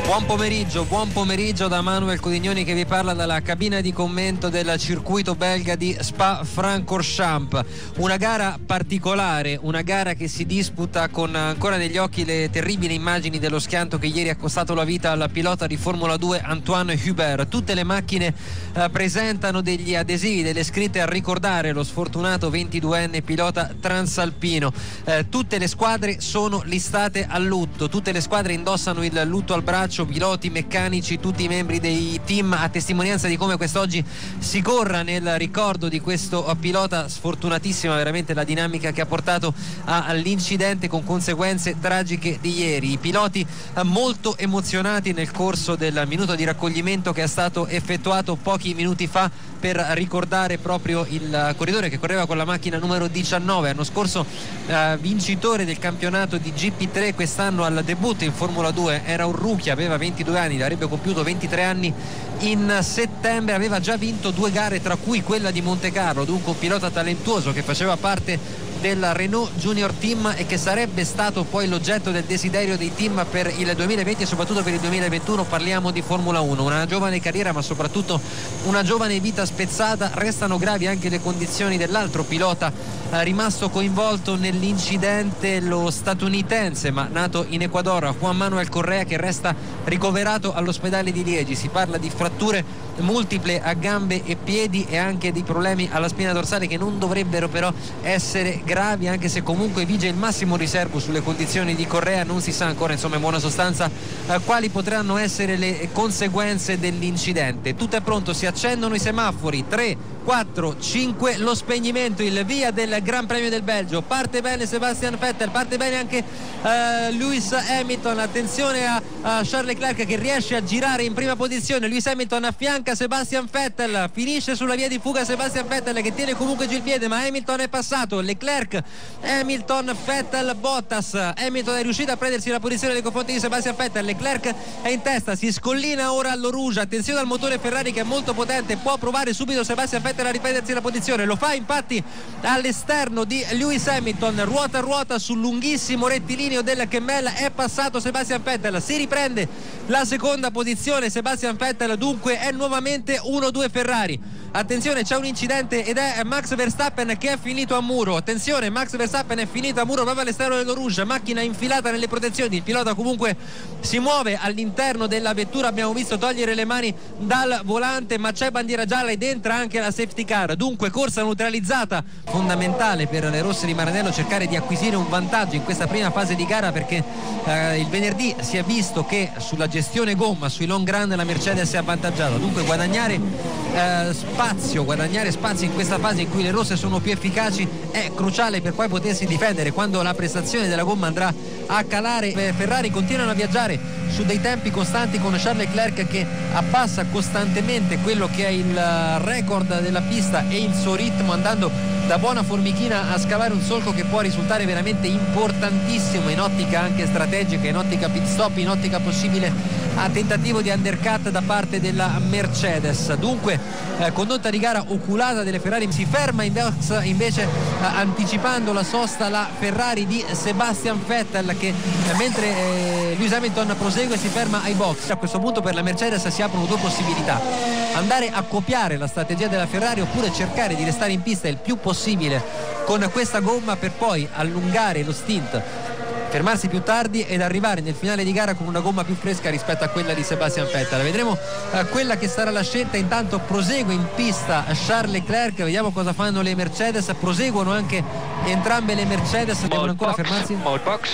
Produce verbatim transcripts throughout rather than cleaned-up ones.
Buon pomeriggio, buon pomeriggio da Manuel Codignoni che vi parla dalla cabina di commento del circuito belga di Spa-Francorchamps. Una gara particolare, una gara che si disputa con ancora negli occhi le terribili immagini dello schianto che ieri ha costato la vita al pilota di Formula due Antoine Hubert. Tutte le macchine eh, presentano degli adesivi, delle scritte a ricordare lo sfortunato ventiduenne pilota transalpino. Eh, tutte le squadre sono listate a lutto, tutte le squadre indossano il lutto al braccio, piloti, meccanici, tutti i membri dei team, a testimonianza di come quest'oggi si corra nel ricordo di questo pilota. Sfortunatissima veramente la dinamica che ha portato all'incidente con conseguenze tragiche di ieri. I piloti molto emozionati nel corso del minuto di raccoglimento che è stato effettuato pochi minuti fa per ricordare proprio il corridore che correva con la macchina numero diciannove, anno scorso eh, vincitore del campionato di G P tre, quest'anno al debutto in Formula due, era un rookie, aveva ventidue anni, avrebbe compiuto ventitré anni in settembre, aveva già vinto due gare tra cui quella di Montecarlo, dunque un pilota talentuoso che faceva parte del Renault Junior Team e che sarebbe stato poi l'oggetto del desiderio dei team per il duemilaventi e soprattutto per il duemilaventuno. Parliamo di Formula uno, una giovane carriera ma soprattutto una giovane vita spezzata. Restano gravi anche le condizioni dell'altro pilota eh, rimasto coinvolto nell'incidente, lo statunitense ma nato in Ecuador, Juan Manuel Correa, che resta ricoverato all'ospedale di Liegi. Si parla di fratture multiple a gambe e piedi e anche di problemi alla spina dorsale che non dovrebbero però essere gravi, anche se comunque vige il massimo riservo sulle condizioni di Correa. Non si sa ancora, insomma, in buona sostanza eh, quali potranno essere le conseguenze dell'incidente. Tutto è pronto, si accendono i semafori, tre, quattro, cinque, lo spegnimento, il via del Gran Premio del Belgio. Parte bene Sebastian Vettel, parte bene anche eh, Lewis Hamilton. Attenzione a, a Charles Leclerc che riesce a girare in prima posizione. Lewis Hamilton affianca Sebastian Vettel, finisce sulla via di fuga Sebastian Vettel che tiene comunque giù il piede, ma Hamilton è passato. Leclerc, Hamilton, Vettel, Bottas. Hamilton è riuscito a prendersi la posizione nei confronti di Sebastian Vettel. Leclerc è in testa, si scollina ora allo Rouge. Attenzione al motore Ferrari che è molto potente, può provare subito Sebastian Vettel a riprendersi la posizione, lo fa infatti all'esterno di Lewis Hamilton, ruota a ruota sul lunghissimo rettilineo del Kemmel. È passato Sebastian Vettel, si riprende la seconda posizione Sebastian Vettel, dunque è nuovamente uno due Ferrari. Attenzione, c'è un incidente ed è Max Verstappen che è finito a muro. Attenzione, Max Verstappen è finito a muro proprio all'esterno dello Rouge, macchina infilata nelle protezioni. Il pilota comunque si muove all'interno della vettura, abbiamo visto togliere le mani dal volante, ma c'è bandiera gialla ed entra anche la safety car. Dunque corsa neutralizzata, fondamentale per le rosse di Maranello cercare di acquisire un vantaggio in questa prima fase di gara, perché eh, il venerdì si è visto che sulla gestione gomma, sui long run, la Mercedes è avvantaggiata. Dunque guadagnare eh, spazio, guadagnare spazio in questa fase in cui le rosse sono più efficaci è cruciale per poi potersi difendere quando la prestazione della gomma andrà a calare. Ferrari continuano a viaggiare su dei tempi costanti con Charles Leclerc che appassa costantemente quello che è il record della pista e il suo ritmo, andando da buona formichina a scavare un solco che può risultare veramente importantissimo in ottica anche strategica, in ottica pit stop, in ottica possibile a tentativo di undercut da parte della Mercedes. Dunque eh, condotta di gara oculata delle Ferrari, si ferma in box invece eh, anticipando la sosta la Ferrari di Sebastian Vettel che eh, mentre eh, Lewis Hamilton prosegue si ferma ai box. A questo punto per la Mercedes si aprono due possibilità: andare a copiare la strategia della Ferrari oppure cercare di restare in pista il più possibile con questa gomma per poi allungare lo stint, fermarsi più tardi ed arrivare nel finale di gara con una gomma più fresca rispetto a quella di Sebastian Vettel. Vedremo eh, quella che sarà la scelta. Intanto prosegue in pista Charles Leclerc, vediamo cosa fanno le Mercedes. Proseguono anche entrambe le Mercedes, mode devono ancora box, fermarsi. Mode box.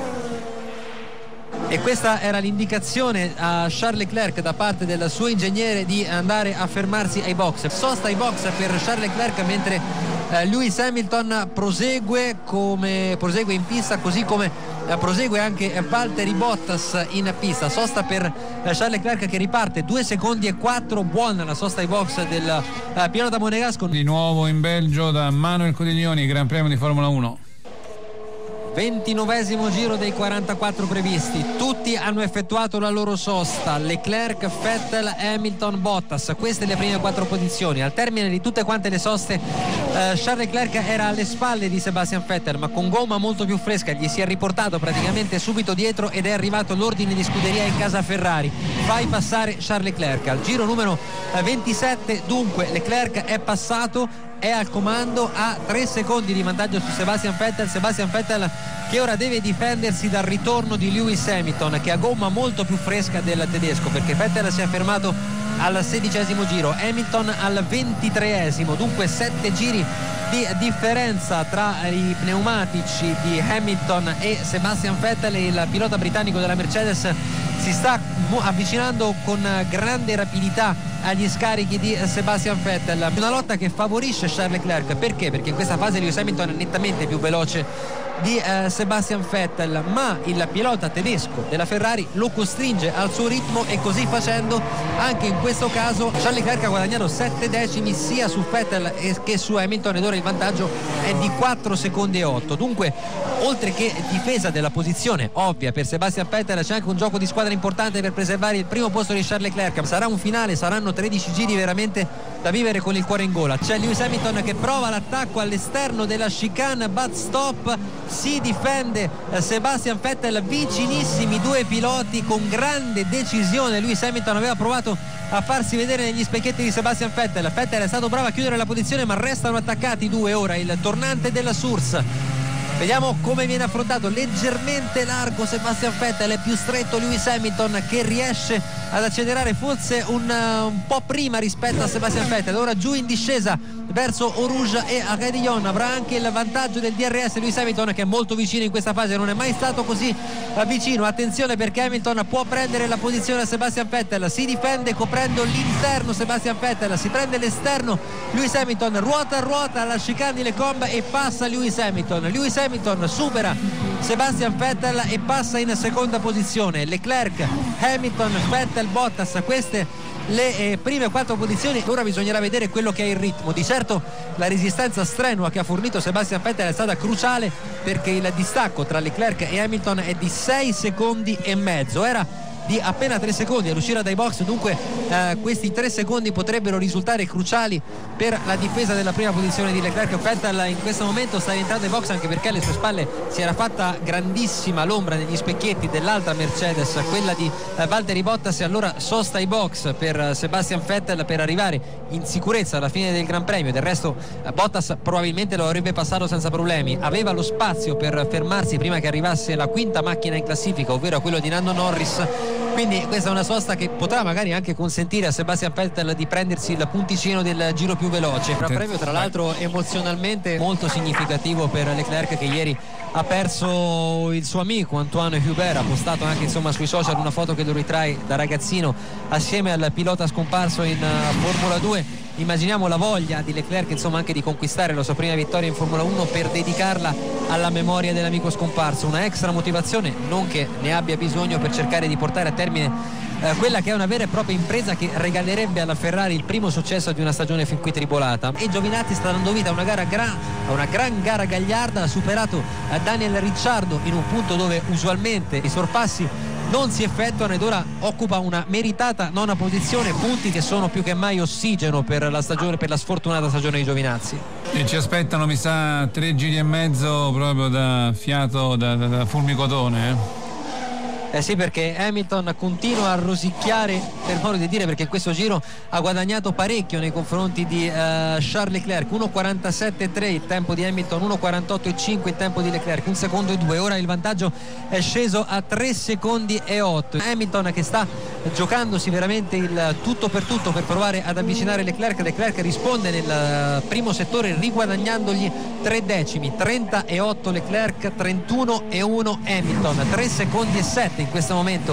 E questa era l'indicazione a Charles Leclerc da parte del suo ingegnere di andare a fermarsi ai box. Sosta ai box per Charles Leclerc mentre eh, Lewis Hamilton prosegue, come, prosegue in pista, così come eh, prosegue anche Valtteri Bottas in pista. Sosta per eh, Charles Leclerc che riparte due secondi e quattro, buona la sosta ai box del eh, pilota monegasco. Di nuovo in Belgio da Manuel Codignoni, Gran Premio di Formula uno. ventinovesimo giro dei quarantaquattro previsti, tutti hanno effettuato la loro sosta, Leclerc, Vettel, Hamilton, Bottas, queste le prime quattro posizioni. Al termine di tutte quante le soste eh, Charles Leclerc era alle spalle di Sebastian Vettel, ma con gomma molto più fresca gli si è riportato praticamente subito dietro ed è arrivato l'ordine di scuderia in casa Ferrari: fai passare Charles Leclerc. Al giro numero ventisette dunque Leclerc è passato, è al comando, a tre secondi di vantaggio su Sebastian Vettel. Sebastian Vettel che ora deve difendersi dal ritorno di Lewis Hamilton, che ha gomma molto più fresca del tedesco, perché Vettel si è fermato al sedicesimo giro, Hamilton al ventitreesimo, dunque sette giri di differenza tra i pneumatici di Hamilton e Sebastian Vettel. Il pilota britannico della Mercedes si sta avvicinando con grande rapidità agli scarichi di Sebastian Vettel, una lotta che favorisce Charles Leclerc. Perché? Perché in questa fase Lewis Hamilton è nettamente più veloce di eh, Sebastian Vettel, ma il pilota tedesco della Ferrari lo costringe al suo ritmo e così facendo anche in questo caso Charles Leclerc ha guadagnato sette decimi sia su Vettel che su Hamilton ed ora il vantaggio è di quattro secondi e otto. Dunque, oltre che difesa della posizione ovvia per Sebastian Vettel, c'è anche un gioco di squadra importante per preservare il primo posto di Charles Leclerc. Sarà un finale, saranno tredici giri veramente da vivere con il cuore in gola. C'è Lewis Hamilton che prova l'attacco all'esterno della chicane, but stop, si difende Sebastian Vettel, vicinissimi due piloti con grande decisione. Lewis Hamilton aveva provato a farsi vedere negli specchietti di Sebastian Vettel, Vettel è stato bravo a chiudere la posizione, ma restano attaccati i due. Ora il tornante della Source, vediamo come viene affrontato, leggermente largo Sebastian Vettel, è più stretto Lewis Hamilton che riesce ad accelerare forse un, uh, un po' prima rispetto a Sebastian Vettel. Ora giù in discesa verso Eau Rouge e Agadion, avrà anche il vantaggio del D R S Lewis Hamilton, che è molto vicino in questa fase, non è mai stato così vicino. Attenzione, perché Hamilton può prendere la posizione a Sebastian Vettel, si difende coprendo l'interno Sebastian Vettel, si prende l'esterno Lewis Hamilton, ruota a ruota alla chicane di Lecombe e passa Lewis Hamilton. Lewis Hamilton supera Sebastian Vettel e passa in seconda posizione. Leclerc, Hamilton, Vettel, Bottas, queste le eh, prime quattro posizioni. Ora bisognerà vedere quello che è il ritmo. Di certo la resistenza strenua che ha fornito Sebastian Vettel è stata cruciale, perché il distacco tra Leclerc e Hamilton è di sei secondi e mezzo, era di appena tre secondi all'uscita dai box. Dunque eh, questi tre secondi potrebbero risultare cruciali per la difesa della prima posizione di Leclerc. Vettel in questo momento sta rientrando ai box, anche perché alle sue spalle si era fatta grandissima l'ombra negli specchietti dell'altra Mercedes, quella di eh, Valtteri Bottas, e allora sosta ai box per eh, Sebastian Vettel per arrivare in sicurezza alla fine del Gran Premio. Del resto eh, Bottas probabilmente lo avrebbe passato senza problemi, aveva lo spazio per fermarsi prima che arrivasse la quinta macchina in classifica, ovvero quello di Lando Norris. Quindi questa è una sosta che potrà magari anche consentire a Sebastian Vettel di prendersi il punticino del giro più veloce. Un premio tra l'altro emozionalmente molto significativo per Leclerc, che ieri ha perso il suo amico Antoine Hubert. Ha postato anche insomma sui social una foto che lo ritrae da ragazzino assieme al pilota scomparso in uh, Formula due. Immaginiamo la voglia di Leclerc insomma anche di conquistare la sua prima vittoria in Formula uno per dedicarla alla memoria dell'amico scomparso. Una extra motivazione, non che ne abbia bisogno, per cercare di portare a termine eh, quella che è una vera e propria impresa che regalerebbe alla Ferrari il primo successo di una stagione fin qui tribolata. E Giovinazzi sta dando vita a una gara gra- a una gran gara gagliarda, ha superato eh, Daniel Ricciardo in un punto dove usualmente i sorpassi non si effettuano, ed ora occupa una meritata nona posizione, punti che sono più che mai ossigeno per la stagione, per la sfortunata stagione di Giovinazzi. E ci aspettano, mi sa, tre giri e mezzo proprio da fiato, da, da, da fulmicotone, eh? Eh sì, perché Hamilton continua a rosicchiare, per modo di dire, perché in questo giro ha guadagnato parecchio nei confronti di uh, Charles Leclerc. uno quarantasette e tre il tempo di Hamilton, uno quarantotto e cinque il tempo di Leclerc, un secondo e due. Ora il vantaggio è sceso a tre secondi e otto. Hamilton che sta giocandosi veramente il tutto per tutto per provare ad avvicinare Leclerc. Leclerc risponde nel primo settore riguadagnandogli tre decimi, trenta e otto Leclerc, trentuno e uno Hamilton, tre secondi e sette in questo momento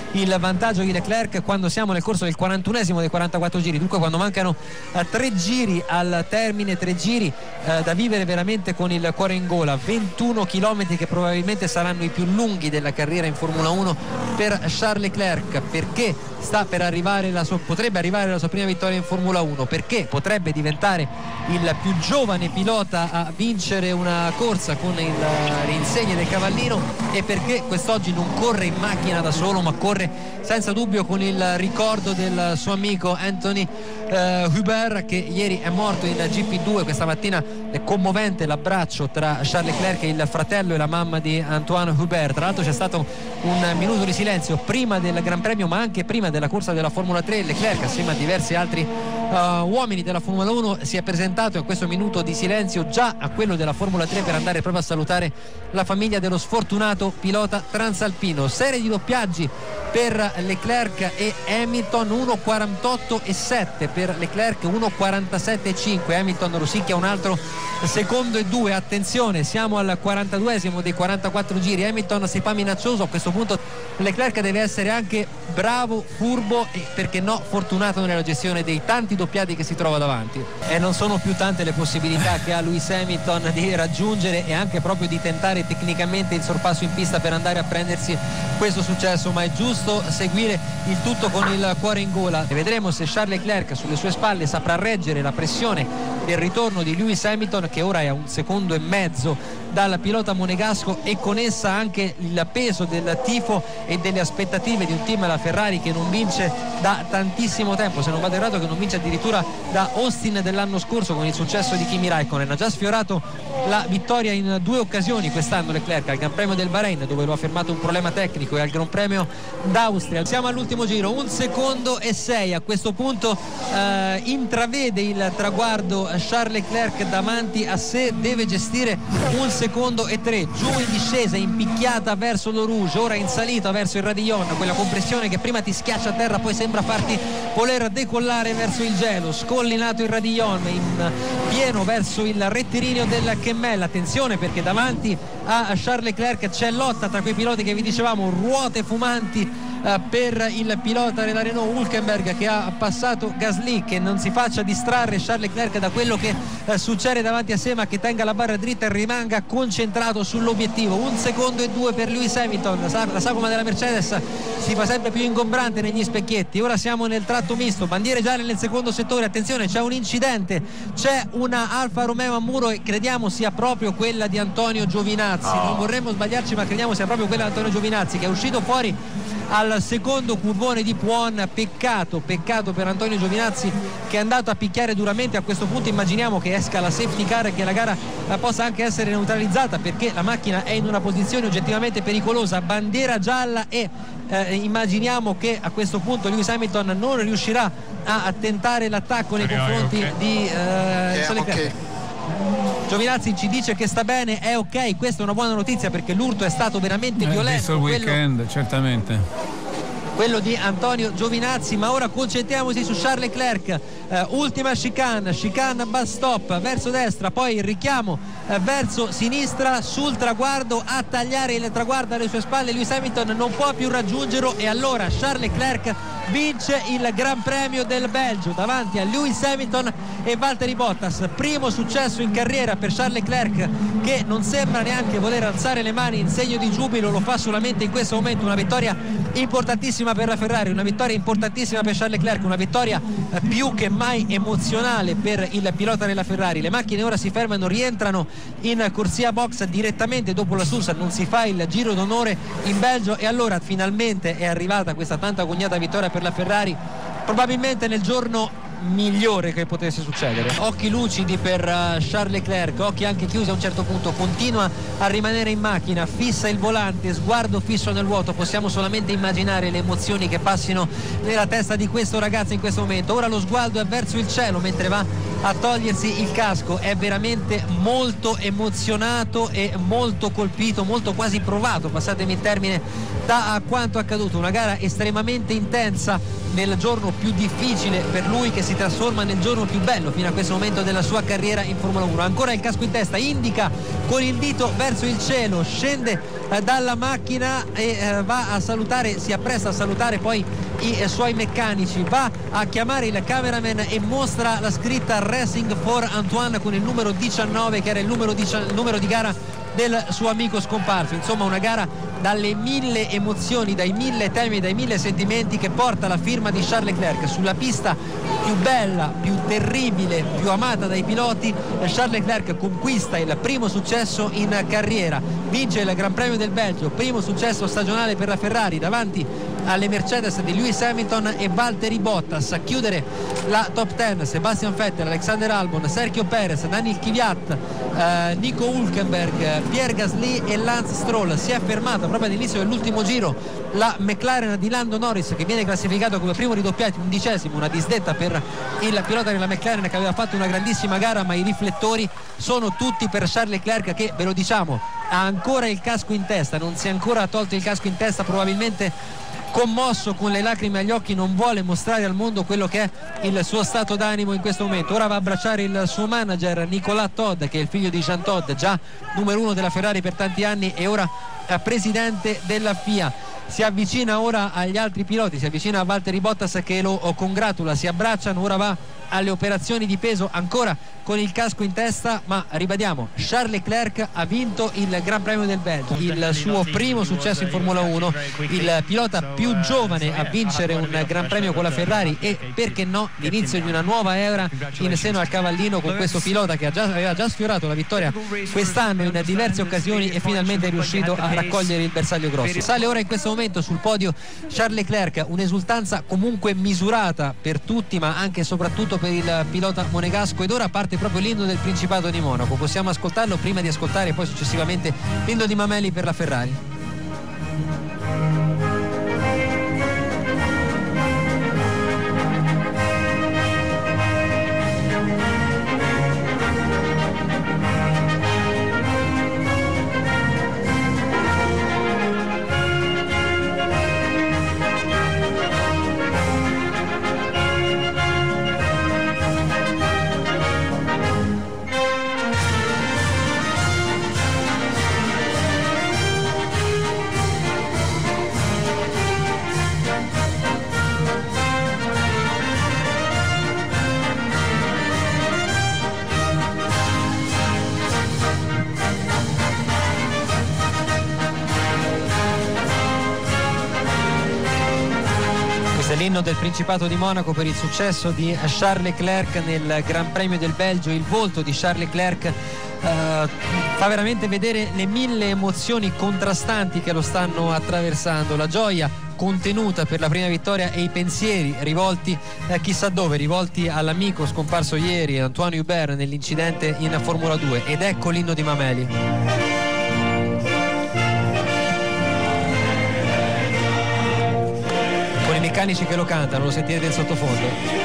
il vantaggio di Leclerc quando siamo nel corso del quarantunesimo dei quarantaquattro giri, dunque quando mancano eh, tre giri al termine, tre giri eh, da vivere veramente con il cuore in gola, ventuno chilometri che probabilmente saranno i più lunghi della carriera in Formula uno per Charles Leclerc, perché sta per arrivare la sua, potrebbe arrivare la sua prima vittoria in Formula uno, perché potrebbe diventare il più giovane pilota a vincere una corsa con il, le insegne del cavallino, e perché quest'oggi non corre in macchina da solo ma corre senza dubbio con il ricordo del suo amico Anthony eh, Hubert, che ieri è morto in G P due. Questa mattina è commovente l'abbraccio tra Charles Leclerc e il fratello e la mamma di Antoine Hubert. Tra l'altro c'è stato un minuto di silenzio prima del Gran Premio ma anche prima della corsa della Formula tre. Leclerc assieme a diversi altri uh, uomini della Formula uno si è presentato in questo minuto di silenzio già a quello della Formula tre per andare proprio a salutare la famiglia dello sfortunato pilota transalpino. Serie di doppiaggi per Leclerc e Hamilton, uno quarantotto e sette per Leclerc, uno quarantasette e cinque. Hamilton rosicchia un altro secondo e due. Attenzione, siamo al quarantaduesimo dei quarantaquattro giri. Hamilton si fa minaccioso, a questo punto Leclerc deve essere anche bravo, furbo e perché no fortunato nella gestione dei tanti doppiati che si trova davanti, e non sono più tante le possibilità che ha Lewis Hamilton di raggiungere e anche proprio di tentare tecnicamente il sorpasso in pista per andare a prendersi questo successo, ma è giusto seguire il tutto con il cuore in gola e vedremo se Charles Leclerc sulle sue spalle saprà reggere la pressione del ritorno di Lewis Hamilton, che ora è a un secondo e mezzo dal pilota monegasco, e con essa anche il peso del tifo e delle aspettative di un team, la Ferrari, che non vince da tantissimo tempo, se non vado errato che non vince addirittura da Austin dell'anno scorso con il successo di Kimi Raikkonen. Ha già sfiorato la vittoria in due occasioni quest'anno Leclerc, al Gran Premio del Bahrain dove lo ha fermato un problema tecnico e al Gran Premio d'Austria. Siamo all'ultimo giro, un secondo e sei. A questo punto eh, intravede il traguardo Charles Leclerc davanti a sé, deve gestire un secondo e tre, giù in discesa, in picchiata verso l'Eau Rouge, ora in salita verso il Radillon, quella compressione che prima ti schiaccia a terra poi sembra farti voler decollare verso il gelo, scollinato il Radillon in pieno verso il rettilineo del Kemmel. Attenzione perché davanti a Charles Leclerc c'è lotta tra quei piloti che vi dicevamo, ruote fumanti per il pilota della Renault Hülkenberg che ha passato Gasly, che non si faccia distrarre Charles Leclerc da quello che eh, succede davanti a sé, ma che tenga la barra dritta e rimanga concentrato sull'obiettivo. Un secondo e due per Lewis Hamilton, la sagoma della Mercedes si fa sempre più ingombrante negli specchietti. Ora siamo nel tratto misto, bandiere gialle nel secondo settore. Attenzione, c'è un incidente, c'è una Alfa Romeo a muro e crediamo sia proprio quella di Antonio Giovinazzi, non vorremmo sbagliarci ma crediamo sia proprio quella di Antonio Giovinazzi, che è uscito fuori al secondo curvone di Puon. Peccato, peccato per Antonio Giovinazzi che è andato a picchiare duramente. A questo punto immaginiamo che esca la safety car e che la gara possa anche essere neutralizzata, perché la macchina è in una posizione oggettivamente pericolosa. Bandiera gialla e eh, immaginiamo che a questo punto Lewis Hamilton non riuscirà a tentare l'attacco nei confronti okay. di eh, yeah, okay. Giovinazzi ci dice che sta bene, è ok, questa è una buona notizia perché l'urto è stato veramente eh, violento. Visto il weekend, quello... certamente. quello di Antonio Giovinazzi. Ma ora concentriamoci su Charles Leclerc. eh, ultima chicane, chicane bus stop verso destra, poi il richiamo eh, verso sinistra sul traguardo, a tagliare il traguardo alle sue spalle Lewis Hamilton non può più raggiungerlo, e allora Charles Leclerc vince il Gran Premio del Belgio davanti a Lewis Hamilton e Valtteri Bottas. Primo successo in carriera per Charles Leclerc, che non sembra neanche voler alzare le mani in segno di giubilo, lo fa solamente in questo momento. Una vittoria importantissima per la Ferrari, una vittoria importantissima per Charles Leclerc, una vittoria più che mai emozionale per il pilota della Ferrari. Le macchine ora si fermano, rientrano in corsia box direttamente dopo la Susa, non si fa il giro d'onore in Belgio, e allora finalmente è arrivata questa tanto agognata vittoria per la Ferrari, probabilmente nel giorno migliore che potesse succedere. Occhi lucidi per uh, Charles Leclerc, occhi anche chiusi a un certo punto, continua a rimanere in macchina, fissa il volante, sguardo fisso nel vuoto. Possiamo solamente immaginare le emozioni che passino nella testa di questo ragazzo in questo momento. Ora lo sguardo è verso il cielo mentre va a togliersi il casco. È veramente molto emozionato e molto colpito, molto quasi provato, passatemi il termine, da quanto accaduto. Una gara estremamente intensa nel giorno più difficile per lui, che si trasforma nel giorno più bello fino a questo momento della sua carriera in Formula uno. Ancora il casco in testa, indica con il dito verso il cielo, scende eh, dalla macchina e eh, va a salutare, si appresta a salutare poi i eh, suoi meccanici, va a chiamare il cameraman e mostra la scritta Racing for Antoine con il numero diciannove, che era il numero di, il numero di gara del suo amico scomparso. Insomma, una gara dalle mille emozioni, dai mille temi, dai mille sentimenti, che porta la firma di Charles Leclerc sulla pista più bella, più terribile, più amata dai piloti. Charles Leclerc conquista il primo successo in carriera, vince il Gran Premio del Belgio, primo successo stagionale per la Ferrari davanti alle Mercedes di Lewis Hamilton e Valtteri Bottas. A chiudere la top dieci Sebastian Vettel, Alexander Albon, Sergio Perez, Daniil Kvyat, eh, Nico Hülkenberg, Pierre Gasly e Lance Stroll. Si è fermata proprio all'inizio dell'ultimo giro la McLaren di Lando Norris, che viene classificato come primo ridoppiato, undicesimo, una disdetta per il pilota della McLaren che aveva fatto una grandissima gara, ma i riflettori sono tutti per Charles Leclerc, che, ve lo diciamo, ha ancora il casco in testa, non si è ancora tolto il casco in testa, probabilmente commosso, con le lacrime agli occhi, non vuole mostrare al mondo quello che è il suo stato d'animo in questo momento. Ora va a abbracciare il suo manager Nicolas Todd, che è il figlio di Jean Todt, già numero uno della Ferrari per tanti anni e ora presidente della F I A. Si avvicina ora agli altri piloti, si avvicina a Valtteri Bottas che lo congratula, si abbracciano, ora va alle operazioni di peso, ancora con il casco in testa, ma ribadiamo, Charles Leclerc ha vinto il Gran Premio del Belgio, il suo primo successo in Formula uno, il pilota più giovane a vincere un Gran Premio con la Ferrari e, perché no, l'inizio di una nuova era in seno al cavallino, con questo pilota che ha già, aveva già sfiorato la vittoria quest'anno in diverse occasioni e finalmente è riuscito a raccogliere il bersaglio grosso. Sale ora in questo momento sul podio Charles Leclerc, un'esultanza comunque misurata per tutti, ma anche e soprattutto per il pilota monegasco, ed ora parte proprio l'inno del Principato di Monaco. Possiamo ascoltarlo prima di ascoltare poi successivamente l'inno di Mameli per la Ferrari. L'inno del Principato di Monaco per il successo di Charles Leclerc nel Gran Premio del Belgio. Il volto di Charles Leclerc eh, fa veramente vedere le mille emozioni contrastanti che lo stanno attraversando, la gioia contenuta per la prima vittoria e i pensieri rivolti eh, chissà dove, rivolti all'amico scomparso ieri, Antoine Hubert, nell'incidente in Formula due. Ed ecco l'inno di Mameli. I meccanici che lo cantano, lo sentirete in sottofondo.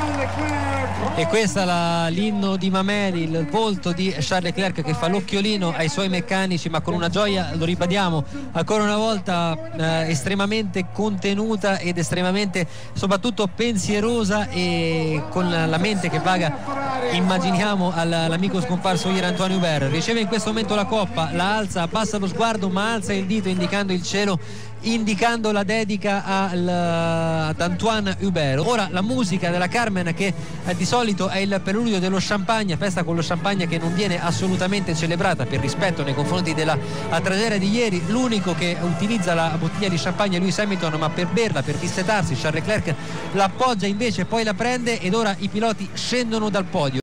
E questa la, l'inno di Mameli, il volto di Charles Leclerc che fa l'occhiolino ai suoi meccanici, ma con una gioia, lo ribadiamo ancora una volta, eh, estremamente contenuta ed estremamente soprattutto pensierosa, e con la mente che vaga, immaginiamo, all'amico scomparso ieri Antoine Hubert. Riceve in questo momento la coppa, la alza, abbassa lo sguardo ma alza il dito indicando il cielo, indicando la dedica al, ad Antoine Hubert. Ora la musica della Carmen, che eh, di solito è il preludio dello champagne, festa con lo champagne che non viene assolutamente celebrata per rispetto nei confronti della tragedia di ieri. L'unico che utilizza la bottiglia di champagne è Lewis Hamilton, ma per berla, per dissetarsi. Charles Leclerc l'appoggia invece, poi la prende, ed ora i piloti scendono dal podio.